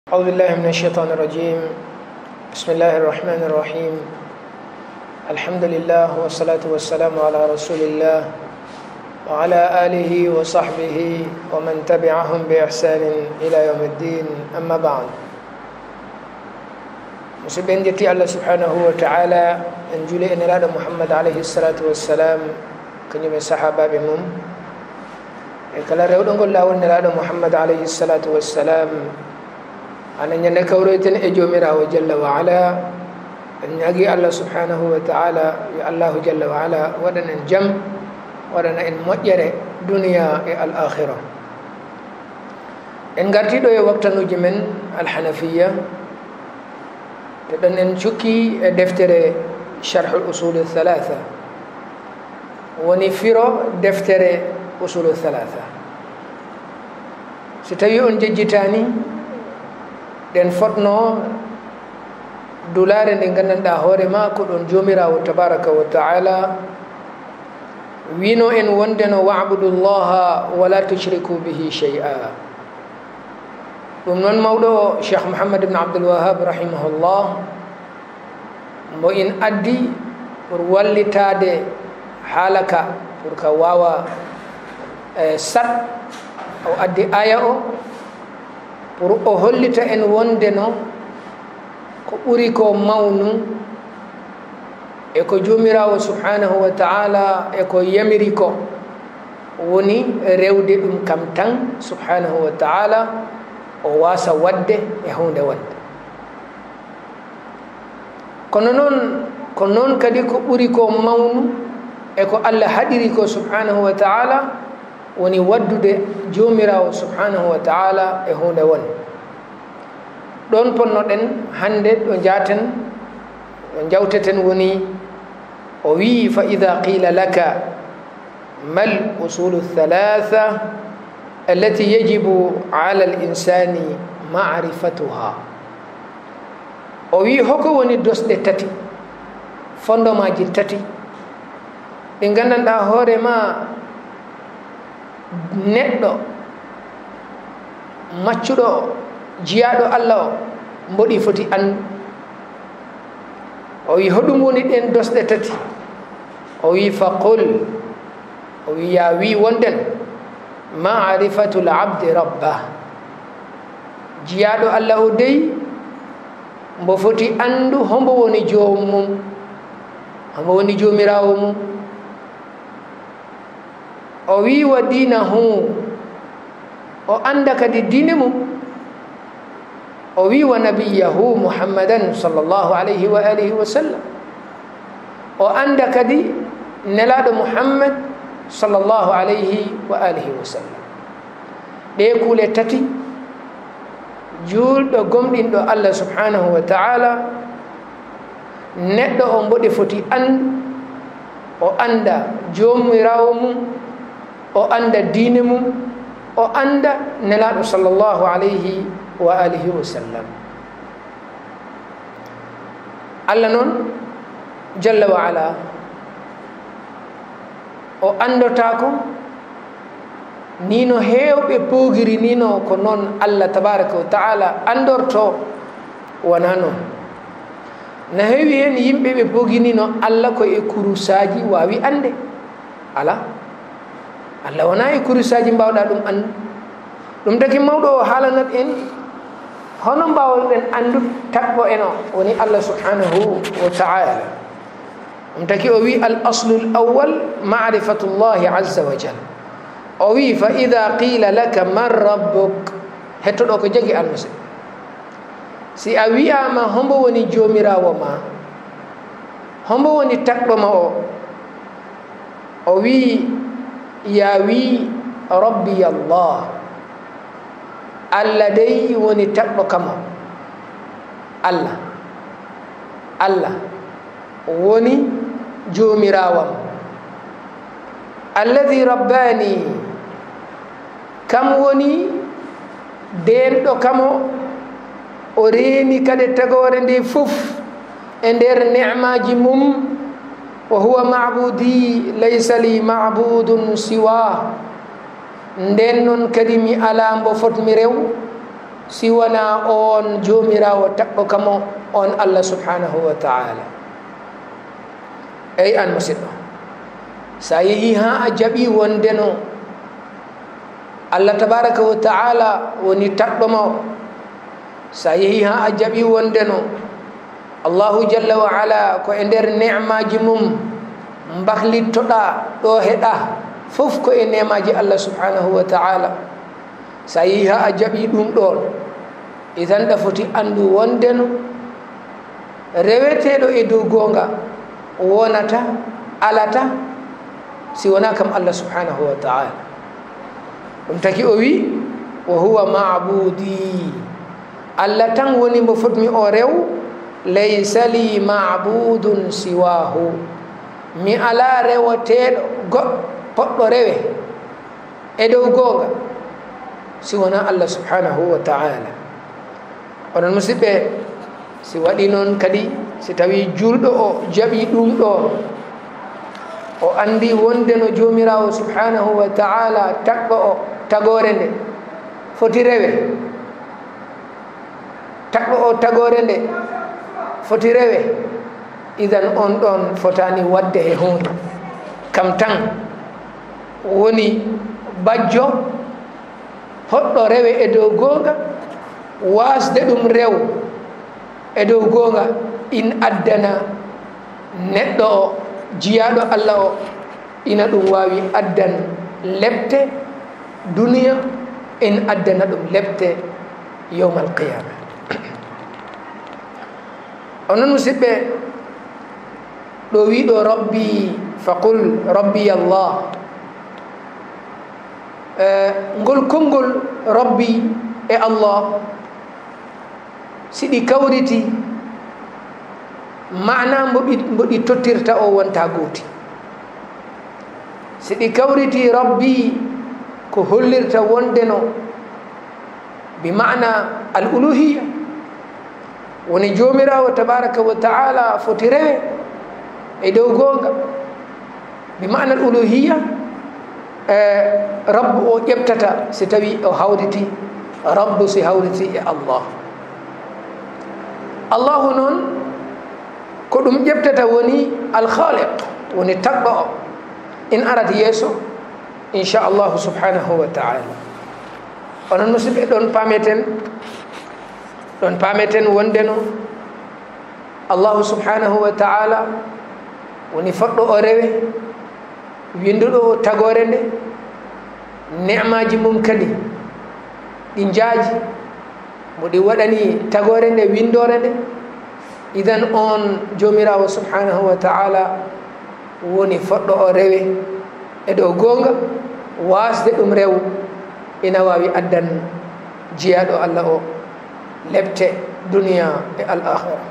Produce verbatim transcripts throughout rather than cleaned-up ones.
أعوذ بالله من الشيطان الرجيم. بسم الله الرحمن الرحيم. الحمد لله والصلاة والسلام على رسول الله وعلى آله وصحبه ومن تبعهم بإحسان إلى يوم الدين. أما بعد، مسبين جتي الله سبحانه وتعالى أن جولي أن لا محمد عليه الصلاة والسلام كن يوم الصحابة بمم كلا ريودون قل الله أن لا محمد عليه الصلاة والسلام أنا ñande kawreten e jomirawo jalla wa ala en ñagi Allah subhanahu wa ta'ala ya Allah jalla wa ala waɗanen jam waɗana en moƴƴere duniya e al akhira. En gartiɗo e waktanuji men al hanafiya te ɗon en cukki e deftere sharh al usul al thalatha woni firo deftere usul al thalatha. Si tawi on jejjitani den fotno dulare nde gandanɗa hoore ma ko ɗon jomirawo tabaraka wa taala wino en wondeno wa'budu llaha wala tushriku bihi shay'a. ɗum noon mawɗo cheikh mouhammad ibne abdoulwahab rahimahullah mo in addi pour wallitade haala ka pour ka wawa e sat o addi aya o pour o hollita en wondeno ko ɓuri ko mawnu e ko jomirawo subhanahu wa ta'ala e ko yamiri ko woni rewde ɗum kam tan subhanahu wa ta'ala o wasa wadde e hunde wadde. kono noon ko noon kadi ko ɓuri ko mawnu e ko Allah haɗiri ko subhanahu wa ta'ala woni waddude jomirawo subhanahu wa ta'ala e hunde wonde. ɗon ponnoɗen hande ɗo jaten ɗo jawteten woni o wi fa ida qila laka mal usulu thalatha allati yajibu ala al insani ma'rifatuha. o wi hoko woni dosɗe tati fondomaji tati ɗi gandanɗa hoore ma neɗɗo maccuɗo jiyaɗo Allah o mboɗi foti andu. o wi hoɗum woni ɗen dosɗe tati. o wi faqul o wi ya wi wonden ma'rifatul abdi rabbah. jiyaɗo Allah o dey mbo foti andu hombo woni jomum, hombo woni jomirawo mum. o wi wa dinahu o anda kadi dine mum. o wi wa nabiyahu muhammadan sallallahu alayhi wa alihi wa sallam o anda kadi nelaɗo muhammad sallallahu alayhi wa alihi wa sallam. ɗe kuule tati julɗo gomɗinɗo Allah subhanahu wa ta'ala neɗɗo o mboɗe foti andu. o anda jomirawo mum, o anda diine mum, o anda nelaɗo sallallahu alayhi wa alihi wa sallam. Allah noon jalla wa ala o andotako nino hewɓe pogiri nino ko noon Allah tabaraka wa ta'ala andorto wona noon. no heewi hen yimɓe ɓe poginino Allah ko e kurusaji wawi ande ala Allah wona e kurusaji mbawɗa ɗum andu. ɗum taki mawɗo o haalanat en hono mbawɗen andu taɓɓo en o woni Allah subhanahu wa ta'ala. ɗum taki o wi al aslu l awwal ma'rifatu llahi azza wa jal. o wi fa ida qila laka man rabbuk, hettoɗo ko jagi almusid, si a wiyama hombo woni jomirawo ma, hombo woni taɓɓo ma o, o wi ya wi rabbi allah, Allah dey woni taɓɓo kamo. Allah Allah woni jomirawam. alladhi rabbani, kam woni denɗo kamo o reeni kade tagore nde fof e nder ni'maji mum. wa huwa ma'budi laysa li ma'budun siwa, nden noon kadi mi ala mbo fotmi rew siwana on jomirawo taɓɓo kamo on Allah subhanahu wa ta'ala. Ey an musidɗo, sa yeehi ha a jaɓi wondeno Allah tabaraka wa ta'ala woni taɓɓoma o, sa yeehi ha a jaɓi wondeno Allahu jalla wa ala ko e nder ne'maji mum mbahlittoɗa ɗo heɗa fof ko e nemaji Allah subhanahu wa ta'ala. Sa yeehi ha a jaɓi ɗum ɗon, idan ɗa foti andu wondeno reweteɗo e dow gonga wonata alata si wona kam Allah subhanahu wa ta'ala. ɗum taki o wi wa huwa ma'budi, Allah tan woni mo fotmi o rew, laysa li ma'budun siwahu, mi ala rewoteɗo goɗɗo poɗɗo rewe e dow gonga si wona Allah subhanahu wa ta'ala. onon musidɓe, si waɗi noon kadi, si tawi julɗo o jaɓi ɗum ɗo, o andi wonde no jomirawo subhanahu wa ta'ala taɓɓo o tagore nde foti rewe, taɓɓo o tagore nde foti rewe, idan on ɗon fotani wadde he hunde, kam tan woni bajjo hoɗɗo rewe e dow gonga, wasde ɗum rew e dow gonga in addana neɗɗo o jiyaɗo Allah o, ina ɗum wawi addan lebte duniya, in addana ɗum lebte yawmal qiyama. onon musidɓe, ɗo wiɗo rabbi faqul rabbi Allah, ngol konngol rabbi e Allah siɗi kawriti, mana mboɗi mboɗi tottirta o wonta gooti. siɗi kawriti rabbi ko hollirta wondeno bi mana al uluhiya, woni jomirawo tabaraka wa ta'ala foti rewe e dow gonga, bi mana al uluhiya. rabbu o ƴeɓtata si tawi o hawriti rabbu, si hawriti e Allah. Allahu noon ko ɗum ƴeɓtata woni alkhaliq, woni taɓɓo o, in arat yeeso inchallahu subhanahu wa ta'ala. onon musidɓe, ɗon pameten ɗon pameten wondeno Allahu subhanahu wa ta'ala woni foɗɗo o rewe, winduɗo o tagore nde, ne'maji mum kadi ɗi jaaji mo ɗi waɗani tagore nde, windore nde. idan on jomirawo subhanahu wa ta'ala woni foɗɗo o rewe e dow gonga, wasde ɗum rew ina wawi addan jiyaɗo Allah o lebte duniya e al akhira.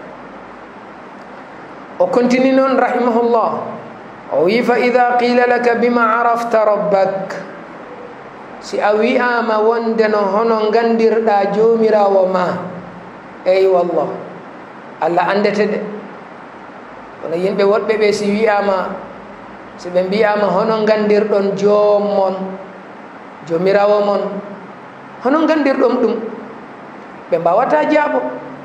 o continue noon rahimahullah, o wi fa ida qila laka bima arafta rabbak, si a wi'ama wondeno hono gandirɗa jomirawo ma, ey wallah Allah andete de. kono yimɓe woɗɓe ɓe si wi'ama, si ɓe mbiyama hono gandirɗon joom mon, jomirawo mon, hono gandirɗon ɗum, ɓe mbawata jaabo,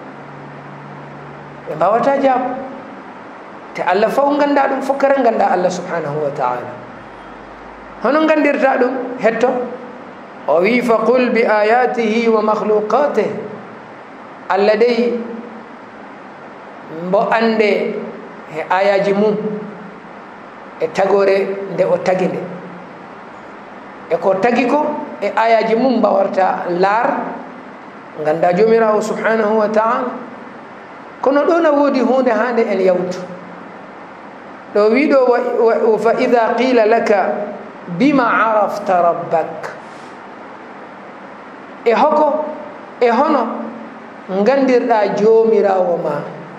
ɓe mbawata jaabo. te Allah faw ganda ɗum, fokkere ganda Allah subhanahu wa ta'ala. hono gandirta ɗum hetto? o wi fa qul bi ayatihi wa makhluqatih, Allah dey mbo ande e ayaji mum e tagore nde o tagi nde, e ko tagi ko e ayaji mum mbawarta laar ganda jomirawo subhanahu wa ta'ala. kono ɗo na woodi hunde hande en yawtu. ɗo wiɗo fa ida qila laka bima arafta rabbak, e hoko e hono gandirɗa jomirawo ma.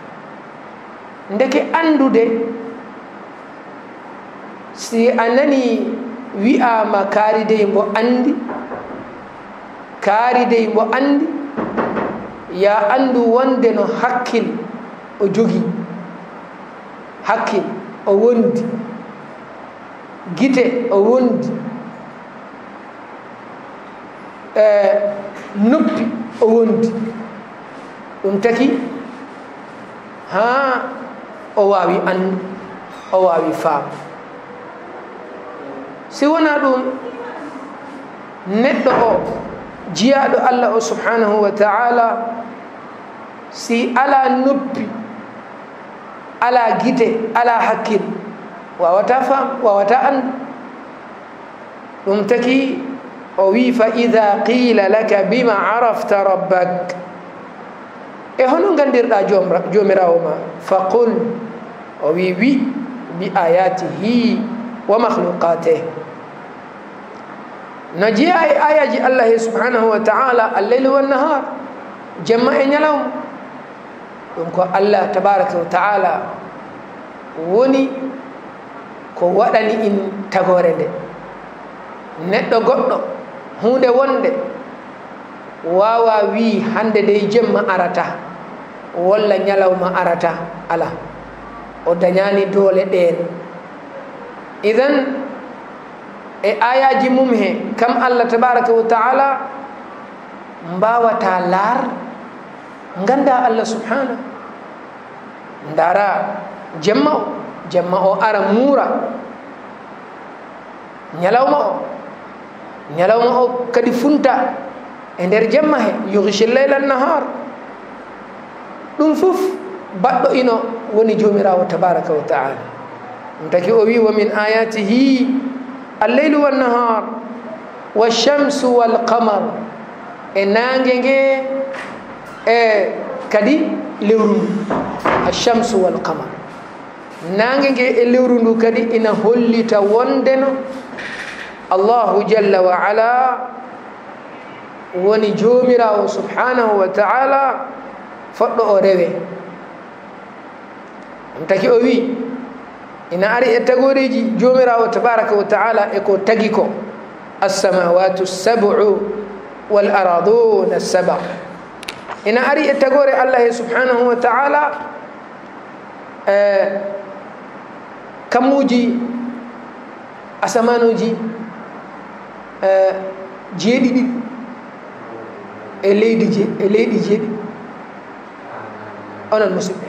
ndeke andude, si a nani wi'ama kaari dey mbo andi, kaari dey mbo andi, ya andu wonde no hakkil o jogi, hakkil o wondi, gite o wondi, noppi o wondi ɗum taki ha o wawi andu o wawi faam si wona ɗum neɗɗo o jiyaɗo Allah o subhanahu wa ta'ala si ala noppi ala gite ala hakkil wawata faam wawata andu ɗum taki o wi fa ida qila laka bima arafta rabbak e hono gandirɗa jomirawo ma faqul o wi wi bi ayatihi wa makhluqatih no jeeya e ayaji Allah subhanahu wa ta'ala alleyli wannahar jemma e ñalawma ɗum ko Allah tabaraka wa ta'ala woni ko waɗani in tagore nde neɗɗo goɗɗo hunde wonde wawa wi hande de jemma arata walla ñalawma arata ala o dañani doole ɗen idan e ayaji mum he kam Allah tabaraka wa ta'ala mbawata laar ganda Allah subhanahu ndara jemma o jemma o ara muura ñalawma o ñalawma o kadi funta e nder jemma he yughshi leyla nahar ɗum fof baɗɗo ino woni jomirawo tabaraka wa ta'ala ɗum taki o wi wa min ayatihi alleylu wannahar walchamsu walqamar e nangue nge e kadi lewru ndu alchamsu walqamar nangue nge e lewru ndu kadi ina hollita wondeno allahu jalla wa ala woni jomirawo subhanahu wa ta'ala foɗɗo o rewe ɗum taki o wi ina ari e tagoreji jomirawo tabaraka wa ta'ala e ko tagi ko alsamawatu lsabu wal araduna lsaba ina ari e tagore Allah subhanahu wa ta'ala e kammuji asamanuji e jeeɗiɗi e leydi je e leydi jeeɗi onon musidɓe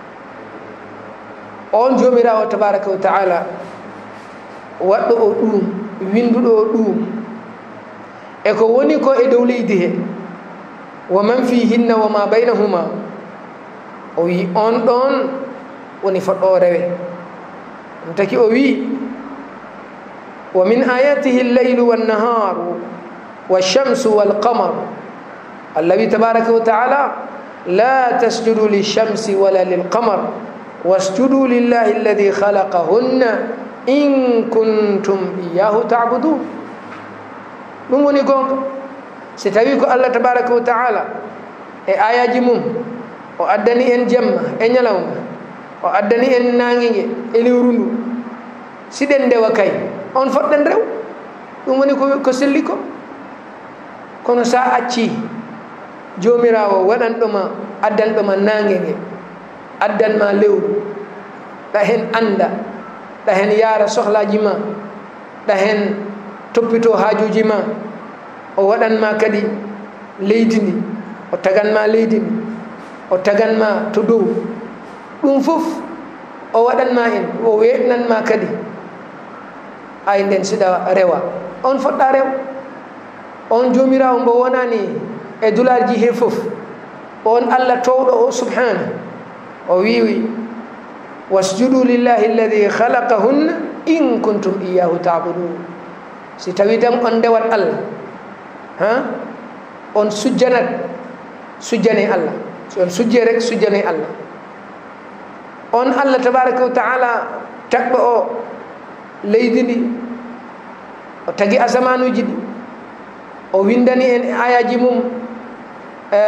on jomirawo tabaraka wa ta'ala waɗɗo o ɗum winduɗo o ɗum e ko woni ko e dow leydi he wa man fihinna wa ma baynahuma o wi on ɗon woni foɗɗo o rewe ɗum taki o wi wa min ayatihi alleylu wannaharu walchamsu walqamaru Allah wi tabaraka wa ta'ala la tasjudu lilchamsi wala lilqamar wasjudu lillahi alladi khalaqahunna in kuntum iyahu ta'budun ɗum woni gonga si tawi ko Allah tabaraka wa ta'ala e ayaji mum o addani en jemma e ñalawma o addani en nanguinge e lewru ndu siɗen ndewa kay on foɗɗen rew ɗum woni ko selli ko kono sa acci jomirawo waɗanɗoma addanɗoma nanguinge addanma lewru ɗa hen anda ɗa hen yaara sohlaji ma ɗa hen toppito hajuji ma o waɗanma kadi leydi ndi o taganma leydi ndi o taganma to dow ɗum fof o waɗanma en o weɗnanma kadi ay nden siɗa rewa on foɗɗa rew on jomirawo mbo wonani e dularji he fof on Allah towɗo o subhanahu o wiwi wasjudu lillahi alladi khalaqahunna in kuntum iyahu ta'budun si tawi tan on ndewat Allah ha on sujjanat sujjane Allah so on sujje rek sujjane Allah on Allah tabaraka wa ta'ala tagɗo o leydi ndi o tagi asamanuji ɗi o windani en ayaji mum e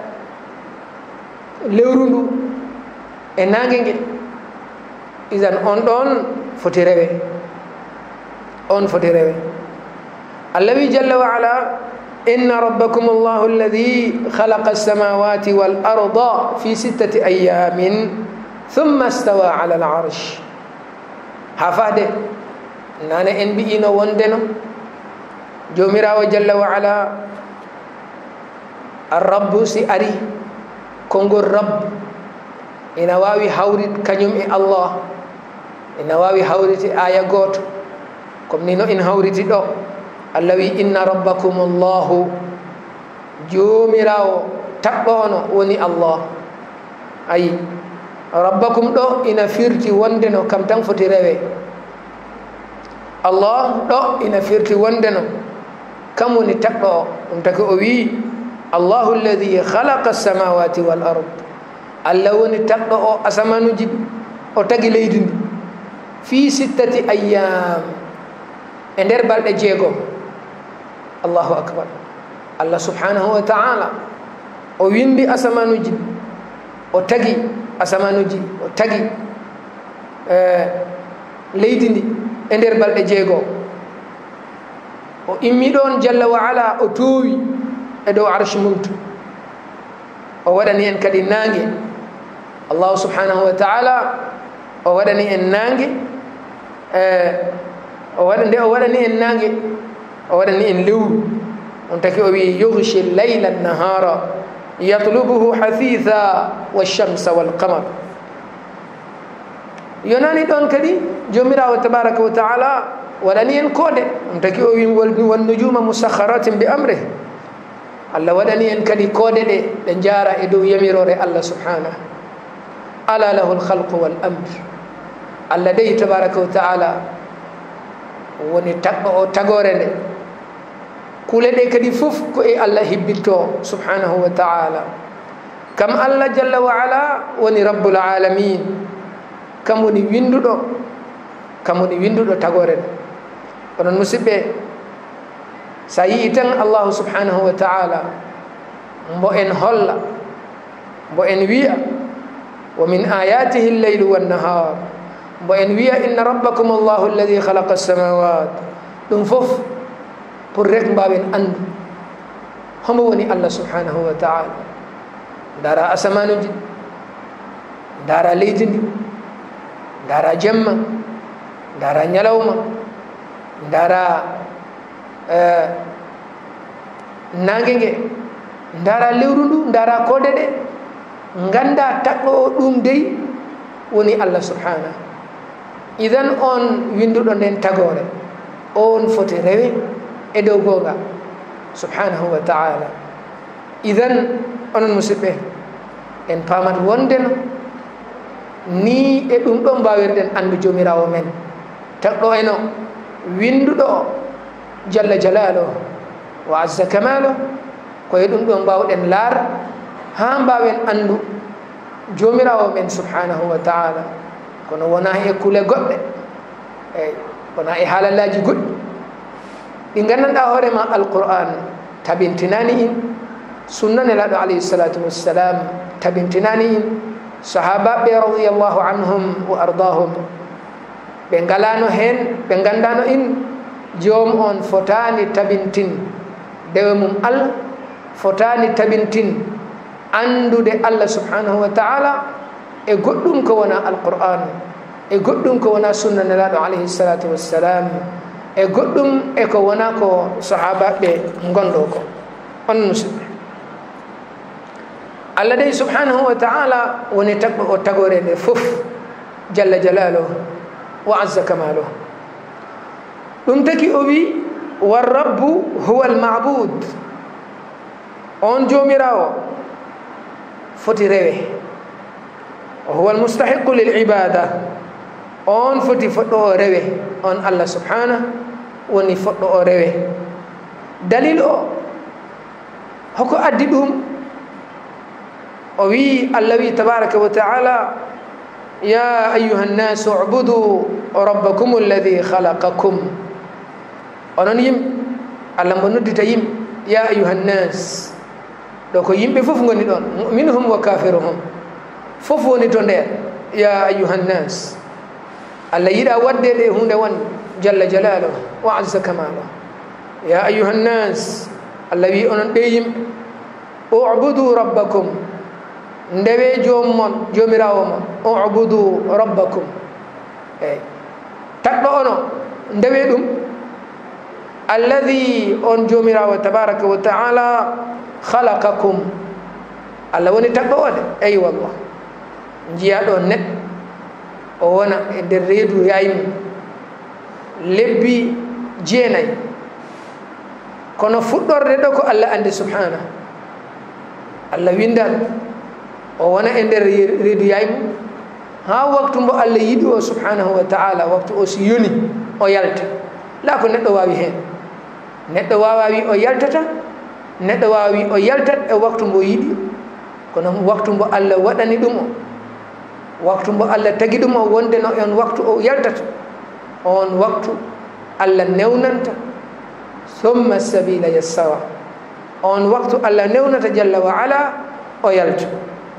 lewru ndu e nangue ngue idan on ɗon foti rewe on foti rewe Allah wi jalla wa ala inna rabbakum allahu alladi khalaqa alsamawati wal arda fi sittati ayamin thumma stawa ala al arsh ha fade nane en mbi'ino wondeno jomirawo jalla wa ala arrabbu si ari konngol rabb ina wawi hawrit kañum e allah ina wawi hawriti aya goto comme ni no in hawriti ɗo allah wi inna rabbakum allahu jomirawo taɓɓo ono woni allah ayi rabbakum ɗo ina firti wonde no kam tan foti rewe allah ɗo ina firti wonde no kam woni taɓɓo o ɗum taki o wi allahu alladi khalaqa alsamawati wal ard allah woni taɓɗo o asamanuji o tagi leydi ndi fi sittati ayyam e nder balɗe jeegom allahu akbar allah subhanahu wa ta'ala o windi asamanuji o tagi asamanuji o tagi leydi ndi e nder balɗe jeegom o immi ɗon jalla wa ala o toowi e dow arche mum to o waɗani en kadi naange allahu subhanahu wa ta'ala o waɗani en naange o waɗa nde o waɗani en naange o waɗani en lewru on taki o wi yughshi layla nahara yatlubuhu hathitha walchamsa walqamar yonani ɗon kadi jomirawo tabaraka wa taala waɗani en koode on taki o wi wannujuma musakharatin bi amrih allah waɗani en kadi koode ɗe ɗe jaara e dow yamirore allah subhanah ala lahu lhalqu wal amr allah dey tabaraka wa taala woni taɓɓo o tagore nde kuule ɗe kadi fof ko e allah hibbitto subhanahu wa taala kam allah jalla wa ala woni rabbul alamin kam woni winduɗo kam woni winduɗo tagore nde onon musidɓe sa yii tan allahu subhanahu wa taala mbo en holla mbo en wiya wa min ayatihi lleylu wannahar mbo en wiya inna rabbakum allahu alladi khalaqa alsamawat ɗum fof pour rek mbawen andu homo woni allah subhanahu wa taala dara asamanuji dara leydi ndi dara jemma dara ñalawma dara nangue ngue dara lewru ndu dara koode ɗe ganda taɓɗo o ɗum dey woni allah subhanah idan on winduɗo nden tagore on foti rewe e dow gonga subhanahu wa taala idan onon musidɓe en pamat wondeno ni e ɗum ɗo mbawirɗen andu jomirawo men taɓɗo eno winduɗo o jalla jalalo wa azza kamalo koye ɗum ɗo mbawɗen laar ha mbawen andu jomirawo men subhanahu wa taala kono wona e kule goɗɗe eyyi wona e haalallaji goɗɗi ɗi gandanɗa hoorema alquran tabintinani in sunna nelaɗo alayhi salatu wassalam tabintinani in sahabaɓe radiallahu anhum wa ardahum ɓe ngalano hen ɓe gandano in joom on fotani tabintin dewe mum allah fotani tabintin andude allah subhanahu wa taala e goɗɗum ko wona alquran e goɗɗum ko wona sunna nelaɗo alayhi salatu wassalam e goɗɗum e ko wona ko sahabaɓe gondo ko on musidɓe allah dey subhanahu wa taala woni tagɓo o tagore nde fof jalla jalalo wa azza kamalo ɗum taki o wi warrabbu huwa almabud on jomirawo foti rewe o huwa almustahiqu lilibada on foti foɗɗo o rewe on allah subhanah woni foɗɗo o rewe dalil o hoko addi ɗum o wi allah wi tabaraka wa taala ya ayuha nnasu ubudu rabbakum alladi khalaqakum onon yimɓe allah mbo noddita yimɓe ya ayuha nnas ɗo ko yimɓe fof goni ɗon muminuhum wa kafiruhum fof woni to nder ya ayuha nnas allah yiɗa wadde ɗe hunde wonde jalla jalalo wa azza kamalo ya ayuha nnas allah wi onon ɓe yimɓe ubudu rabbakum ndewe joom mon jomirawo mon ubudu rabbakum eyyi taɗɗo ono ndewe ɗum alladi on jomirawo tabaraka wa taala khalaqakum Allah woni tagɗo ode ay wallah jiya ɗo neɗɗo o wona e nder reedu yaymu lebbi jeenayi kono fuɗɗorde ɗo ko Allah andi subhanahu Allah windan o wona e nder reedu yaymu ha waktu mbo Allah yiɗi o subhanahu wa ta'ala waktu o si yoni o yalta la ko neɗɗo wawi hen neɗɗo wawa wi o yaltata neɗɗo wawa wi o yaltat e waktu mbo yiɗi kono waktu mbo Allah waɗani ɗum o waktu mbo Allah tagi ɗum o wonde no on waktu o yaltata on waktu Allah newnanta thumma sabila yassara on waktu Allah newnata jalla wa ala o yalta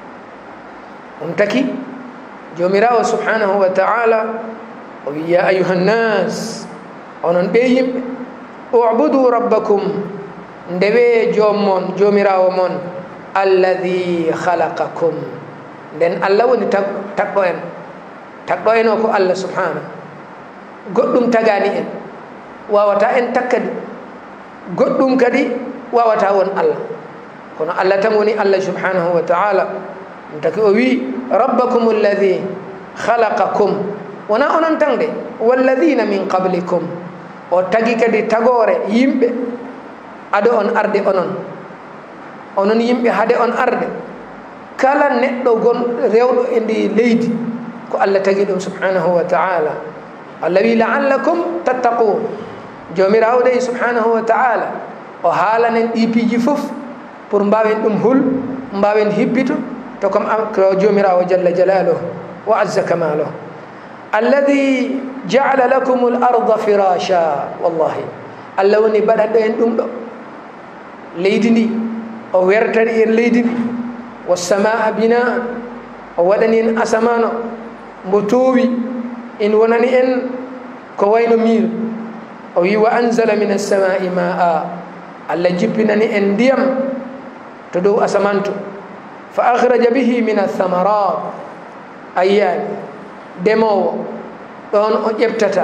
on taki jomirawo subhanahu wa ta'ala o wi ya ayuha nnas onon ɓe yimɓe ubudu rabbakum ndewe jommon jomirawo mon alladhi khalaqakum nden Allah woni tagɗo en tagɗo en o ko Allah subhanahu goɗɗum tagani en wawata en takkadi goɗɗum kadi wawata won Allah kono Allah tan woni Allah subhanahu wa ta'ala ɗum taki o wi rabbakum alladhi khalaqakum wona onon tan de walladhina min qablikum o tagi kadi tagore yimɓe ado on arde onon onon yimɓe hade on arde kala neɗɗo gon rewɗo e ndi leydi ko Allah tagi ɗum subhanahu wa ta'ala Allah wi la'allakum tattaqun jomirawo de subhanahu wa ta'ala o haalanen ɗi piiji fof pour mbawen ɗum hul mbawen hibbito to comme ko jomirawo jalla jalaluhu wa azza kamaluhu alladhi ja'ala lakum al-ardha firasha wallahi Allah woni baɗanɗo en ɗum ɗo leydi ndi o wertani en leydi ndi wassamaa binaa o waɗani en asamano mbo toowi in wonani en ko wayno miir o wi wa anzala min as-samai ma'a Allah jippinani en ndiyam to dow asaman to fa akhraja bihi min ath-thamarat ayyani demowo ɗon o ƴeɓtata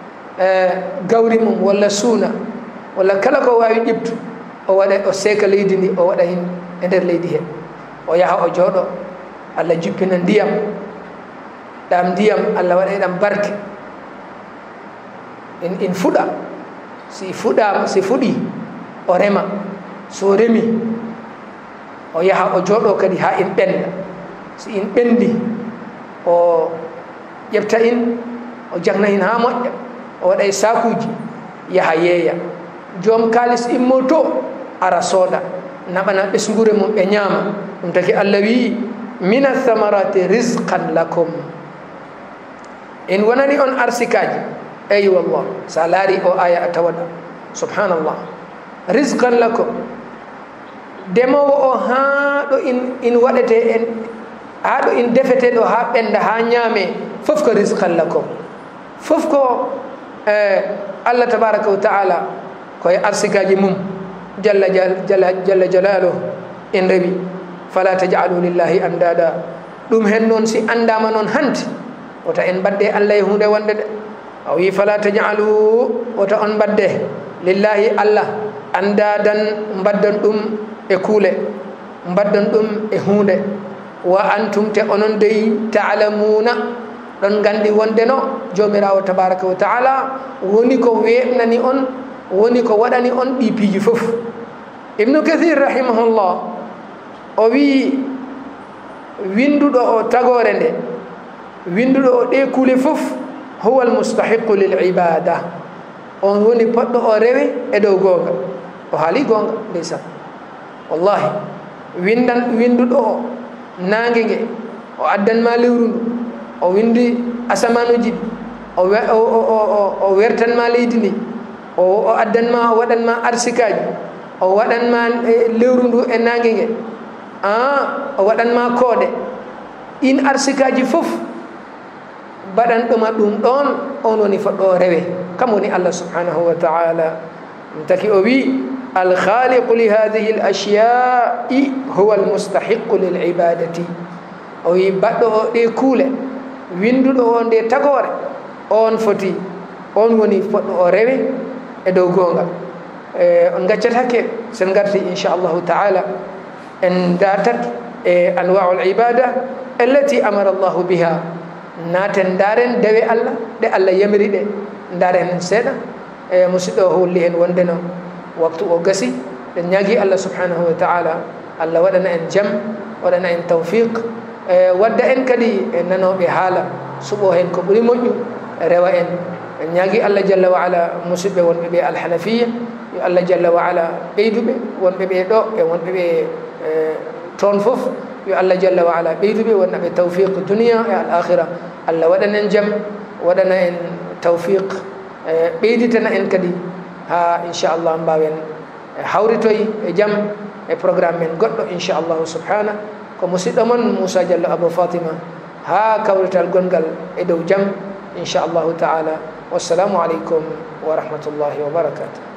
gawri mum walla suuna walla kala ko wawi ƴeftu o waɗa o seeka leydi ndi o waɗa hen e nder leydi he o yaha o jooɗo Allah jippina ndiyam ɗam ndiyam Allah waɗa ɗam barke in in fuɗa si fuɗama si fuɗi o rema so remi o yaha o jooɗo kadi ha in ɓenda si in ɓendi o ƴefta in o jagna in ha moƴƴa o waɗa e sakuji yaha yeeya joom kalis immo to ara sooda naɓana ɓesgure mum ɓe ñaama ɗum taki Allah wi min athamarati rizqan lakum in wonani on arsikaji eyi wallah sa laari o aya a tawaɗa subhanallah rizqan lakum demowo o ha ɗo in in waɗete en ha ɗo in defete ɗo ha ɓenda ha ñaame fof ko rizqan lakum fof ko Allah tabaraka wa ta'ala koye arsikaji mum jalla jalla jalla jalaluhu en rewi fala taj'alu lillahi andada ɗum hen noon si andama noon hanti wota en badde Allah e hunde wonde de o wi fala taj'alu wota on badde lillahi Allah andadan mbaddan ɗum e kuule mbaddan ɗum e hunde wa antum te onon dey ta'lamuna ɗon gandi wonde no jomirawo tabaraka wa ta'ala woni ko weɓnani on woni ko waɗani on ɗi piiji fof ibnu kathir rahimahullah o wi winduɗo o tagore nde winduɗo o ɗe kuule fof huwa almustahiqu lil ibada on woni poɗɗo o rewe e dow gonga o haali gonga ndeysan wallahi windan winduɗo o nangue ngue o addanma lewru ndu o windi asamanuji o o wertanma leydi ndi o o addanma o waɗanma arsikaji o waɗanma lewru ndu e nangue ngue a o waɗanma koode in arsikaji fof baɗanɗoma ɗum ɗon on woni foɗɗo rewe kam woni Allah subhanahu wa ta'ala ɗum taki o wi alkhaliqu li hadihi al ashiya'i huwa almustahiqu lil ibadati o wi baɗɗo o ɗe kuule winduɗo o nde tagore on foti on woni foɗɗo o rewe e dow gonga e on gaccat hakke sen garti inchallahu taala en datat e anwa'ul ibada allati amara allahu biha naten daren dewe allah ɗe allah yamiri ɗe daren seeɗa e musidɗo o holli hen wondeno waktu o gasi ɗen ñaagui allah subhanahu wa taala allah waɗana en jaam waɗana en tawfiq e wadda en kadi e nanoɓe haala suɓo hen ko ɓuuri moƴƴu rewa en en ñaagui allah jalla wa ala musidɓe wonɓe ɓe alhanafiya yo allah jalla wa ala ɓeyduɓe wonɓe ɓe ɗo e wonɓe ɓe toon fof yo allah jalla wa ala ɓeyduɓe wonnaɓe tawfiq duniya e al akhira allah waɗana en jaam waɗana en tawfiq ɓeyditana en kadi ha inchallah mbawen hawritoy e jaam e programme men goɗɗo inchallahu subhana ko musidɗo mon Moussa Diallo Abou Fatima ha kawrital gongal e dow jaam inchallahu taala wassalamu aleykum wa rahmatullahi wa barakatuh